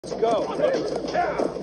Let's go.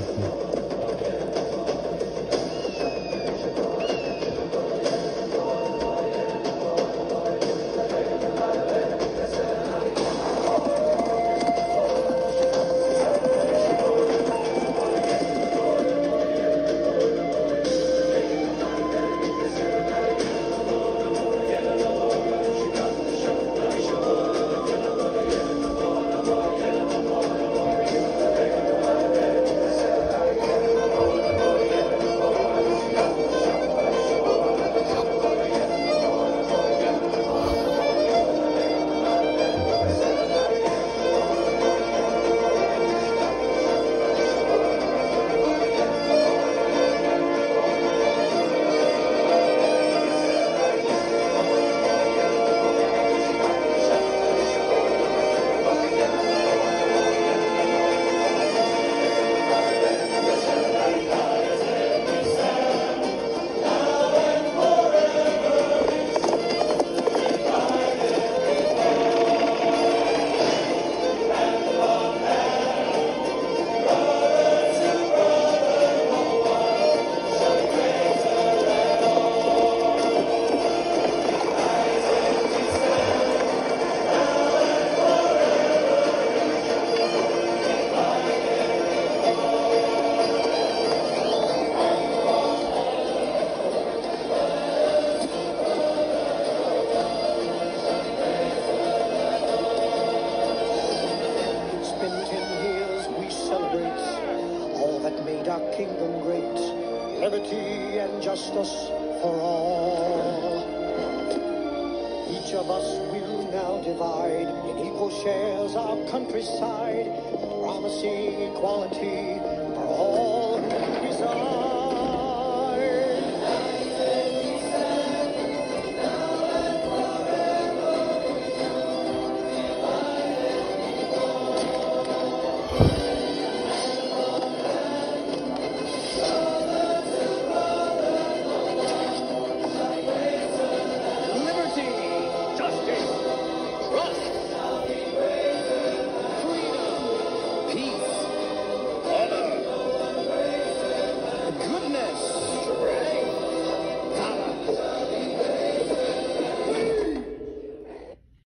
Made our kingdom great, liberty and justice for all. Each of us will now divide in equal shares our countryside, promising equality for all who reside.